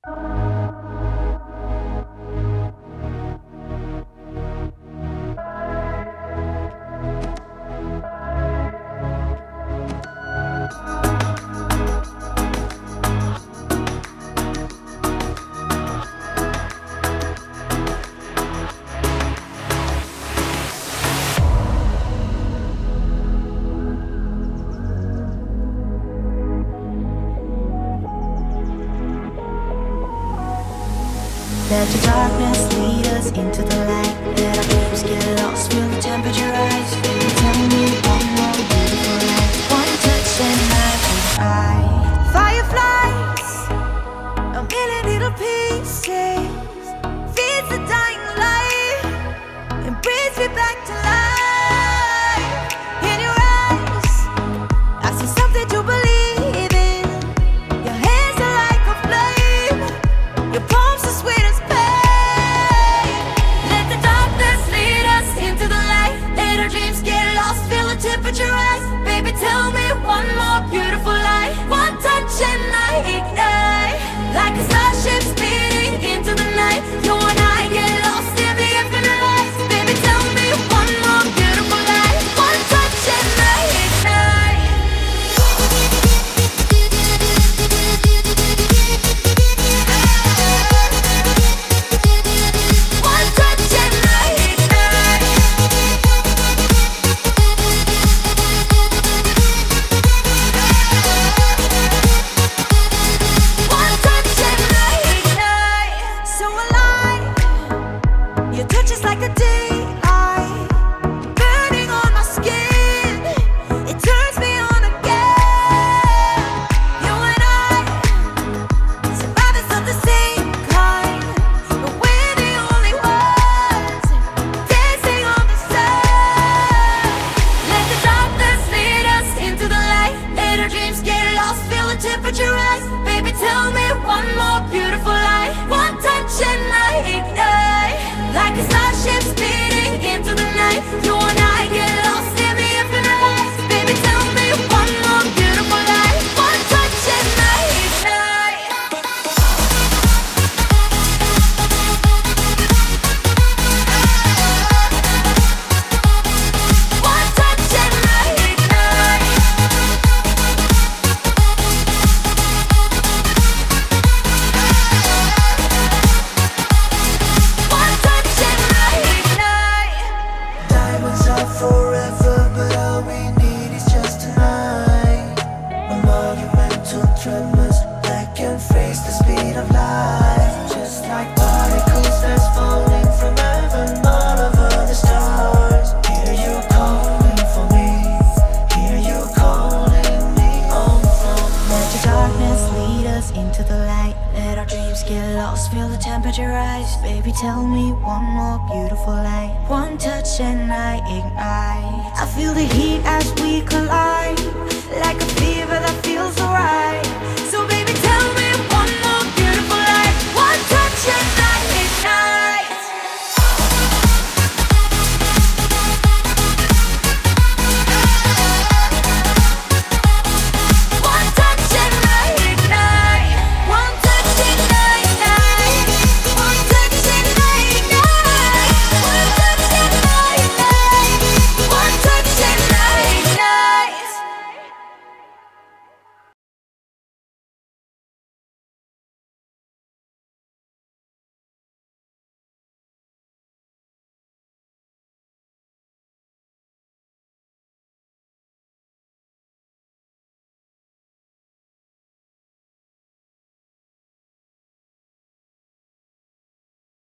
Let the darkness lead us into the light. Let our dreams get lost, feel the temperature rise. Baby, tell me one more beautiful light. One touch and I fireflies, a million little pieces, feeds the dying light and brings me back to life. In your eyes, I see something to believe in. Your hands are like a flame, your palms are sweet as pain. Let the darkness lead us into the light. Let our dreams get lost, feel the temperature rise. Baby, tell me one more beautiful light. One touch and I ignite, like a starship speeding into the night. You and I get lost in the infinite light. Baby, tell me one more beautiful light. One touch and I ignite. One touch and I ignite. One touch and I ignite. So alive, your touch is like a daylight, burning on my skin. It turns me on again. You and I, survivors of the same kind, but we're the only ones dancing on the sun. Let the darkness lead us into the light. Let our dreams get lost, feel the temperature rise. Baby, tell me one more beautiful light. One touch and I ignite, like a starship speeding into the night. You and I get lost in the infinite light. Baby, tell me one more beautiful light. One touch and I ignite. One touch and I ignite. One touch and I ignite. Diamonds are forever, but all we need is just tonight. A monumental tremors that can face the speed of light. Just like particles that's falling from heaven all over the stars. Hear you calling for me, hear you calling me home from. Let the darkness lead us into the light. Let our dreams get lost, feel the temperature rise. Baby, tell me one more beautiful light. One touch and I ignite. I feel the heat as we collide, like a